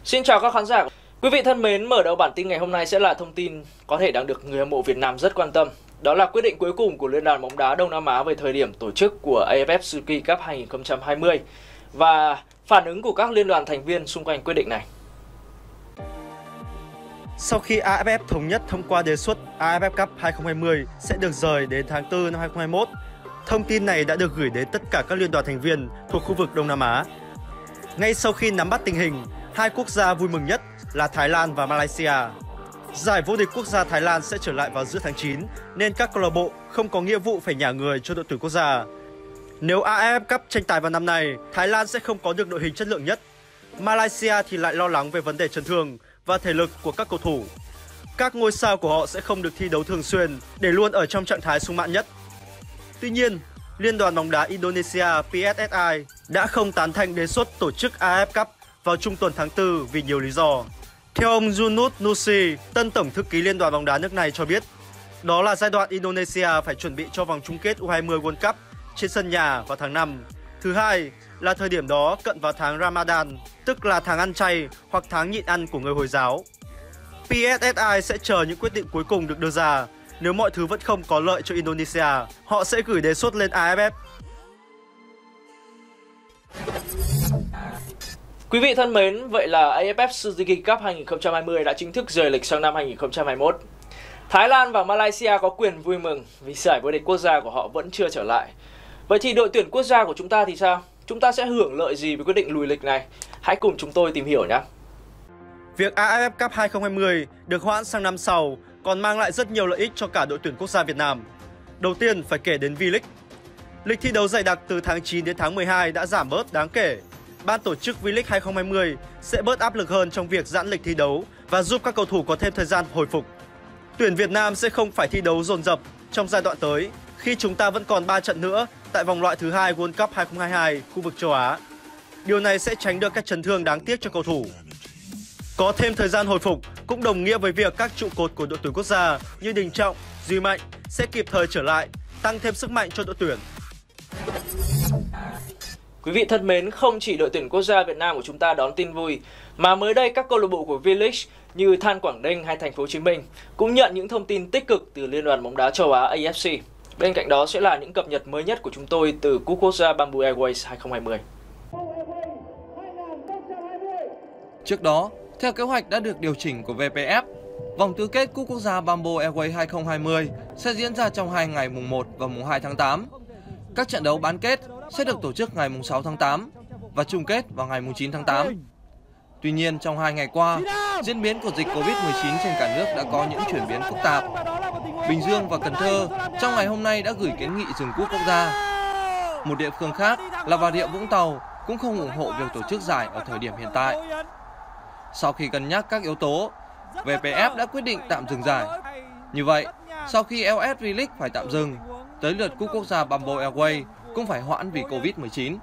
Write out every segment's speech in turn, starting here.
Xin chào các khán giả. Quý vị thân mến, mở đầu bản tin ngày hôm nay sẽ là thông tin có thể đang được người hâm mộ Việt Nam rất quan tâm. Đó là quyết định cuối cùng của Liên đoàn bóng đá Đông Nam Á về thời điểm tổ chức của AFF Suzuki Cup 2020 và phản ứng của các liên đoàn thành viên xung quanh quyết định này. Sau khi AFF thống nhất thông qua đề xuất AFF Cup 2020 sẽ được rời đến tháng 4 năm 2021, thông tin này đã được gửi đến tất cả các liên đoàn thành viên thuộc khu vực Đông Nam Á. Ngay sau khi nắm bắt tình hình, hai quốc gia vui mừng nhất là Thái Lan và Malaysia. Giải vô địch quốc gia Thái Lan sẽ trở lại vào giữa tháng 9, nên các câu lạc bộ không có nghĩa vụ phải nhả người cho đội tuyển quốc gia. Nếu AFF Cup tranh tài vào năm nay, Thái Lan sẽ không có được đội hình chất lượng nhất. Malaysia thì lại lo lắng về vấn đề chấn thương và thể lực của các cầu thủ. Các ngôi sao của họ sẽ không được thi đấu thường xuyên để luôn ở trong trạng thái sung mãn nhất. Tuy nhiên, Liên đoàn bóng đá Indonesia PSSI đã không tán thành đề xuất tổ chức AFF Cup vào trung tuần tháng 4 vì nhiều lý do. Theo ông Yunus Nusi, tân tổng thư ký Liên đoàn bóng đá nước này cho biết, đó là giai đoạn Indonesia phải chuẩn bị cho vòng chung kết U20 World Cup trên sân nhà vào tháng 5. Thứ hai là thời điểm đó cận vào tháng Ramadan, tức là tháng ăn chay hoặc tháng nhịn ăn của người Hồi giáo. PSSI sẽ chờ những quyết định cuối cùng được đưa ra. Nếu mọi thứ vẫn không có lợi cho Indonesia, họ sẽ gửi đề xuất lên AFF. Quý vị thân mến, vậy là AFF Suzuki Cup 2020 đã chính thức rời lịch sang năm 2021. Thái Lan và Malaysia có quyền vui mừng vì giải vô địch quốc gia của họ vẫn chưa trở lại. Vậy thì đội tuyển quốc gia của chúng ta thì sao? Chúng ta sẽ hưởng lợi gì với quyết định lùi lịch này? Hãy cùng chúng tôi tìm hiểu nhé! Việc AFF Cup 2020 được hoãn sang năm sau còn mang lại rất nhiều lợi ích cho cả đội tuyển quốc gia Việt Nam. Đầu tiên phải kể đến V-League. Lịch thi đấu dày đặc từ tháng 9 đến tháng 12 đã giảm bớt đáng kể. Ban tổ chức V-League 2020 sẽ bớt áp lực hơn trong việc giãn lịch thi đấu và giúp các cầu thủ có thêm thời gian hồi phục. Tuyển Việt Nam sẽ không phải thi đấu dồn dập trong giai đoạn tới khi chúng ta vẫn còn 3 trận nữa tại vòng loại thứ 2 World Cup 2022 khu vực châu Á. Điều này sẽ tránh được các chấn thương đáng tiếc cho cầu thủ. Có thêm thời gian hồi phục cũng đồng nghĩa với việc các trụ cột của đội tuyển quốc gia như Đình Trọng, Duy Mạnh sẽ kịp thời trở lại, tăng thêm sức mạnh cho đội tuyển. Quý vị thân mến, không chỉ đội tuyển quốc gia Việt Nam của chúng ta đón tin vui, mà mới đây các câu lạc bộ của V-League như Than Quảng Ninh hay Thành phố Hồ Chí Minh cũng nhận những thông tin tích cực từ Liên đoàn bóng đá châu Á AFC. Bên cạnh đó sẽ là những cập nhật mới nhất của chúng tôi từ Cúp Quốc gia Bamboo Airways 2020. Trước đó, theo kế hoạch đã được điều chỉnh của VPF, vòng tứ kết Cúp Quốc gia Bamboo Airways 2020 sẽ diễn ra trong 2 ngày mùng 1 và mùng 2 tháng 8. Các trận đấu bán kết sẽ được tổ chức ngày mùng 6 tháng 8 và chung kết vào ngày mùng 9 tháng 8. Tuy nhiên, trong 2 ngày qua, diễn biến của dịch Covid-19 trên cả nước đã có những chuyển biến phức tạp. Bình Dương và Cần Thơ trong ngày hôm nay đã gửi kiến nghị dừng cúp quốc gia. Một địa phương khác là Bà Rịa Vũng Tàu cũng không ủng hộ việc tổ chức giải ở thời điểm hiện tại. Sau khi cân nhắc các yếu tố, VPF đã quyết định tạm dừng giải. Như vậy, sau khi LS V-League phải tạm dừng, tới lượt Cúp Quốc gia Bamboo Airways cũng phải hoãn vì Covid-19.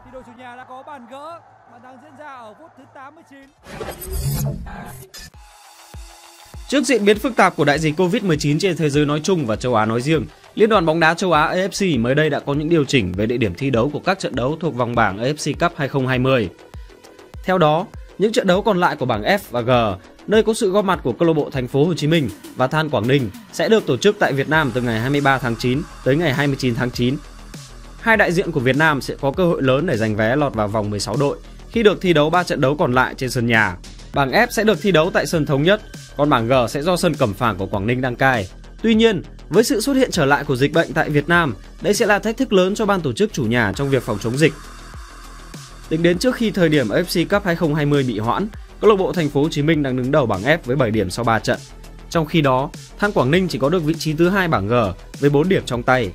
Trước diễn biến phức tạp của đại dịch Covid-19 trên thế giới nói chung và châu Á nói riêng, Liên đoàn bóng đá châu Á AFC mới đây đã có những điều chỉnh về địa điểm thi đấu của các trận đấu thuộc vòng bảng AFC Cup 2020. Theo đó, những trận đấu còn lại của bảng F và G, nơi có sự góp mặt của câu lạc bộ Thành phố Hồ Chí Minh và Than Quảng Ninh sẽ được tổ chức tại Việt Nam từ ngày 23 tháng 9 tới ngày 29 tháng 9. Hai đại diện của Việt Nam sẽ có cơ hội lớn để giành vé lọt vào vòng 16 đội khi được thi đấu 3 trận đấu còn lại trên sân nhà. Bảng F sẽ được thi đấu tại sân Thống Nhất, còn bảng G sẽ do sân Cẩm Phả của Quảng Ninh đăng cai. Tuy nhiên, với sự xuất hiện trở lại của dịch bệnh tại Việt Nam, đây sẽ là thách thức lớn cho ban tổ chức chủ nhà trong việc phòng chống dịch. Tính đến trước khi thời điểm AFC Cup 2020 bị hoãn, câu lạc bộ Thành phố Hồ Chí Minh đang đứng đầu bảng F với 7 điểm sau 3 trận. Trong khi đó, Than Quảng Ninh chỉ có được vị trí thứ 2 bảng G với 4 điểm trong tay.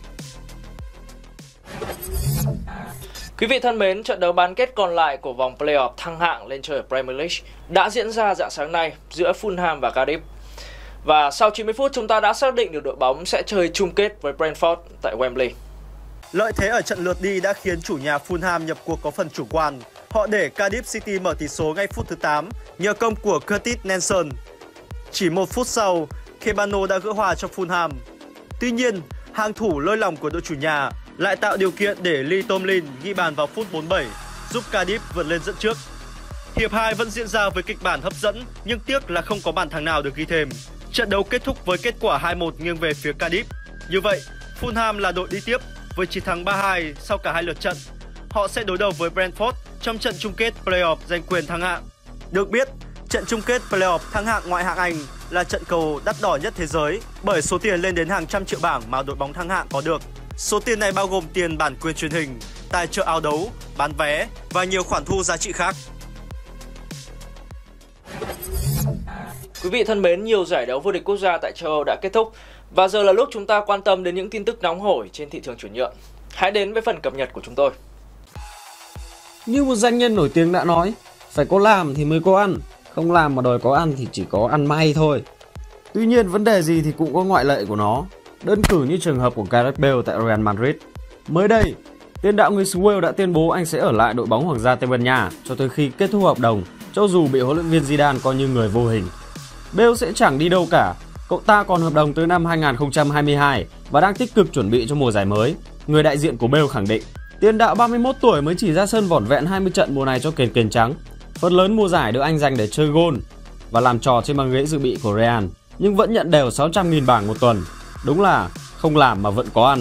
Quý vị thân mến, trận đấu bán kết còn lại của vòng playoff thăng hạng lên chơi ở Premier League đã diễn ra rạng sáng nay giữa Fulham và Cardiff. Và sau 90 phút chúng ta đã xác định được đội bóng sẽ chơi chung kết với Brentford tại Wembley. Lợi thế ở trận lượt đi đã khiến chủ nhà Fulham nhập cuộc có phần chủ quan. Họ để Cardiff City mở tỷ số ngay phút thứ 8 nhờ công của Curtis Nelson. Chỉ 1 phút sau, Kebano đã gỡ hòa cho Fulham. Tuy nhiên, hàng thủ lơi lỏng của đội chủ nhà lại tạo điều kiện để Lee Tomlin ghi bàn vào phút 47, giúp Cardiff vượt lên dẫn trước. Hiệp 2 vẫn diễn ra với kịch bản hấp dẫn, nhưng tiếc là không có bàn thắng nào được ghi thêm. Trận đấu kết thúc với kết quả 2-1 nghiêng về phía Cardiff. Như vậy, Fulham là đội đi tiếp với chiến thắng 3-2 sau cả hai lượt trận. Họ sẽ đối đầu với Brentford trong trận chung kết playoff giành quyền thăng hạng. Được biết, trận chung kết playoff thăng hạng ngoại hạng Anh là trận cầu đắt đỏ nhất thế giới bởi số tiền lên đến hàng trăm triệu bảng mà đội bóng thăng hạng có được. Số tiền này bao gồm tiền bản quyền truyền hình, tài trợ áo đấu, bán vé và nhiều khoản thu giá trị khác. Quý vị thân mến, nhiều giải đấu vô địch quốc gia tại châu Âu đã kết thúc và giờ là lúc chúng ta quan tâm đến những tin tức nóng hổi trên thị trường chuyển nhượng. Hãy đến với phần cập nhật của chúng tôi. Như một doanh nhân nổi tiếng đã nói, phải có làm thì mới có ăn, không làm mà đòi có ăn thì chỉ có ăn may thôi. Tuy nhiên vấn đề gì thì cũng có ngoại lệ của nó. Đơn cử như trường hợp của Gareth Bale tại Real Madrid. Mới đây, tiền đạo người xứ Wales đã tuyên bố anh sẽ ở lại đội bóng Hoàng gia Tây Ban Nha cho tới khi kết thúc hợp đồng, cho dù bị huấn luyện viên Zidane coi như người vô hình. Bale sẽ chẳng đi đâu cả, cậu ta còn hợp đồng tới năm 2022 và đang tích cực chuẩn bị cho mùa giải mới. Người đại diện của Bale khẳng định, tiền đạo 31 tuổi mới chỉ ra sân vỏn vẹn 20 trận mùa này cho kền kền trắng. Phần lớn mùa giải được anh dành để chơi gôn và làm trò trên băng ghế dự bị của Real, nhưng vẫn nhận đều 600.000 bảng một tuần. Đúng là không làm mà vẫn có ăn.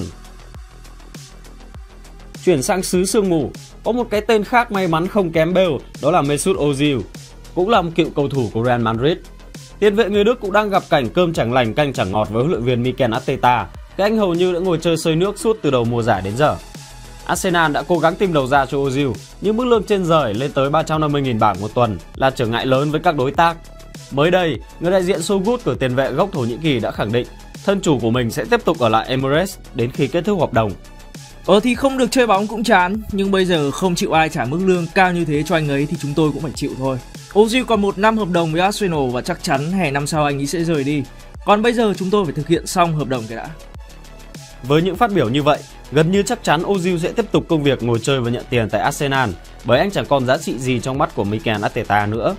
Chuyển sang xứ sương mù, có một cái tên khác may mắn không kém Bale, đó là Mesut Ozil, cũng là một cựu cầu thủ của Real Madrid. Tiền vệ người Đức cũng đang gặp cảnh cơm chẳng lành canh chẳng ngọt với huấn luyện viên Mikel Arteta. Các anh hầu như đã ngồi chơi sơi nước suốt từ đầu mùa giải đến giờ. Arsenal đã cố gắng tìm đầu ra cho Ozil, nhưng mức lương trên giời lên tới 350.000 bảng một tuần là trở ngại lớn với các đối tác. Mới đây, người đại diện So Good của tiền vệ gốc Thổ Nhĩ Kỳ đã khẳng định thân chủ của mình sẽ tiếp tục ở lại Emirates đến khi kết thúc hợp đồng. Thì không được chơi bóng cũng chán, nhưng bây giờ không chịu ai trả mức lương cao như thế cho anh ấy thì chúng tôi cũng phải chịu thôi. Ozil còn 1 năm hợp đồng với Arsenal và chắc chắn hè năm sau anh ấy sẽ rời đi. Còn bây giờ chúng tôi phải thực hiện xong hợp đồng cái đã. Với những phát biểu như vậy, gần như chắc chắn Ozil sẽ tiếp tục công việc ngồi chơi và nhận tiền tại Arsenal, bởi anh chẳng còn giá trị gì trong mắt của Mikel Arteta nữa.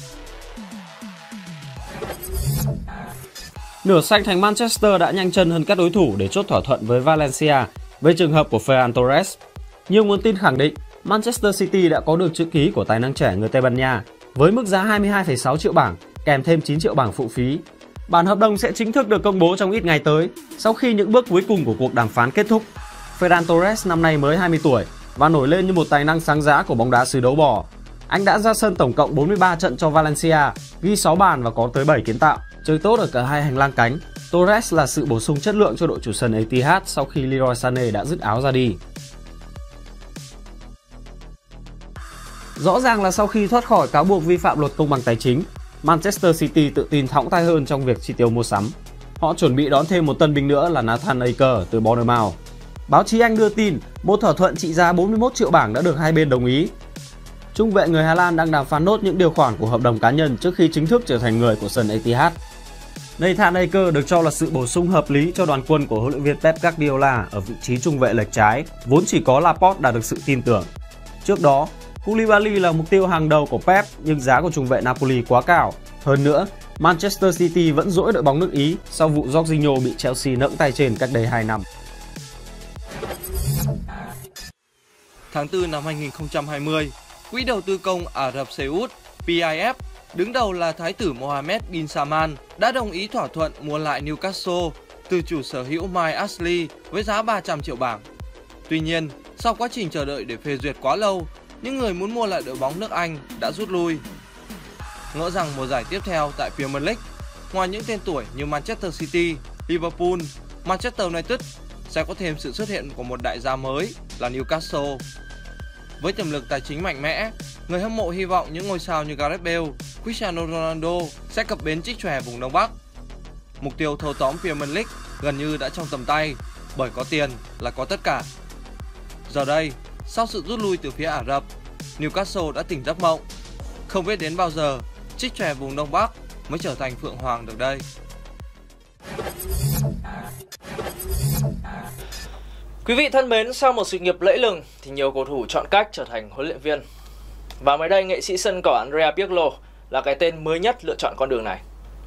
Nửa xanh thành Manchester đã nhanh chân hơn các đối thủ để chốt thỏa thuận với Valencia về trường hợp của Ferran Torres. Nhiều nguồn tin khẳng định Manchester City đã có được chữ ký của tài năng trẻ người Tây Ban Nha với mức giá 22,6 triệu bảng kèm thêm 9 triệu bảng phụ phí. Bản hợp đồng sẽ chính thức được công bố trong ít ngày tới sau khi những bước cuối cùng của cuộc đàm phán kết thúc. Ferran Torres năm nay mới 20 tuổi và nổi lên như một tài năng sáng giá của bóng đá xứ đấu bò. Anh đã ra sân tổng cộng 43 trận cho Valencia, ghi 6 bàn và có tới 7 kiến tạo, chơi tốt ở cả hai hành lang cánh. Torres là sự bổ sung chất lượng cho đội chủ sân Etihad sau khi Leroy Sané đã dứt áo ra đi. Rõ ràng là sau khi thoát khỏi cáo buộc vi phạm luật công bằng tài chính, Manchester City tự tin thõng tay hơn trong việc chi tiêu mua sắm. Họ chuẩn bị đón thêm một tân binh nữa là Nathan Ake từ Bournemouth. Báo chí Anh đưa tin một thỏa thuận trị giá 41 triệu bảng đã được hai bên đồng ý. Trung vệ người Hà Lan đang đàm phán nốt những điều khoản của hợp đồng cá nhân trước khi chính thức trở thành người của sân Etihad. Nathan Ake được cho là sự bổ sung hợp lý cho đoàn quân của huấn luyện viên Pep Guardiola ở vị trí trung vệ lệch trái, vốn chỉ có Laporte đạt được sự tin tưởng. Trước đó, Koulibaly là mục tiêu hàng đầu của Pep, nhưng giá của trung vệ Napoli quá cao. Hơn nữa, Manchester City vẫn dỗi đội bóng nước Ý sau vụ Jorginho bị Chelsea nẫng tay trên cách đây 2 năm. Tháng 4 năm 2020, Quỹ đầu tư công Ả Rập Xê Út PIF, đứng đầu là Thái tử Mohammed bin Salman, đã đồng ý thỏa thuận mua lại Newcastle từ chủ sở hữu Mike Ashley với giá 300 triệu bảng. Tuy nhiên, sau quá trình chờ đợi để phê duyệt quá lâu, những người muốn mua lại đội bóng nước Anh đã rút lui. Ngỡ rằng mùa giải tiếp theo tại Premier League, ngoài những tên tuổi như Manchester City, Liverpool, Manchester United, sẽ có thêm sự xuất hiện của một đại gia mới là Newcastle. Với tiềm lực tài chính mạnh mẽ, người hâm mộ hy vọng những ngôi sao như Gareth Bale, Cristiano Ronaldo sẽ cập bến trích chòe vùng Đông Bắc. Mục tiêu thâu tóm Premier League gần như đã trong tầm tay, bởi có tiền là có tất cả. Giờ đây, sau sự rút lui từ phía Ả Rập, Newcastle đã tỉnh giấc mộng. Không biết đến bao giờ, trích chòe vùng Đông Bắc mới trở thành phượng hoàng được đây. Quý vị thân mến, sau một sự nghiệp lẫy lừng thì nhiều cầu thủ chọn cách trở thành huấn luyện viên. Và mới đây, nghệ sĩ sân cỏ Andrea Pirlo là cái tên mới nhất lựa chọn con đường này.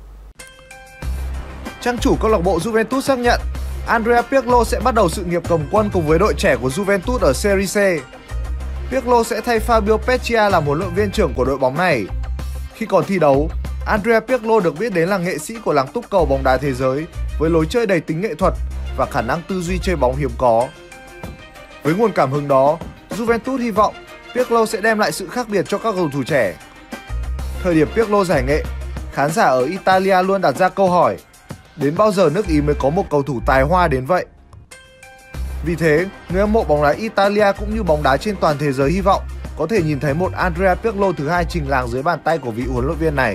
Trang chủ câu lạc bộ Juventus xác nhận Andrea Pirlo sẽ bắt đầu sự nghiệp cầm quân cùng với đội trẻ của Juventus ở Serie C. Pirlo sẽ thay Fabio Pecia làm huấn luyện viên trưởng của đội bóng này. Khi còn thi đấu, Andrea Pirlo được biết đến là nghệ sĩ của làng túc cầu bóng đá thế giới với lối chơi đầy tính nghệ thuật và khả năng tư duy chơi bóng hiếm có. Với nguồn cảm hứng đó, Juventus hy vọng Pirlo sẽ đem lại sự khác biệt cho các cầu thủ trẻ. Thời điểm Pirlo giải nghệ, khán giả ở Italia luôn đặt ra câu hỏi: đến bao giờ nước Ý mới có một cầu thủ tài hoa đến vậy? Vì thế, người hâm mộ bóng đá Italia cũng như bóng đá trên toàn thế giới hy vọng có thể nhìn thấy một Andrea Pirlo thứ hai trình làng dưới bàn tay của vị huấn luyện viên này.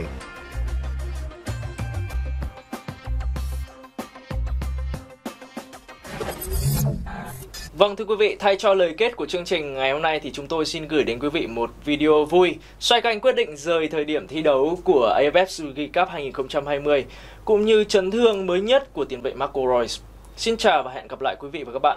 Vâng thưa quý vị, thay cho lời kết của chương trình ngày hôm nay thì chúng tôi xin gửi đến quý vị một video vui xoay quanh quyết định rời thời điểm thi đấu của AFF Suzuki Cup 2020 cũng như chấn thương mới nhất của tiền vệ Marco Reus. Xin chào và hẹn gặp lại quý vị và các bạn.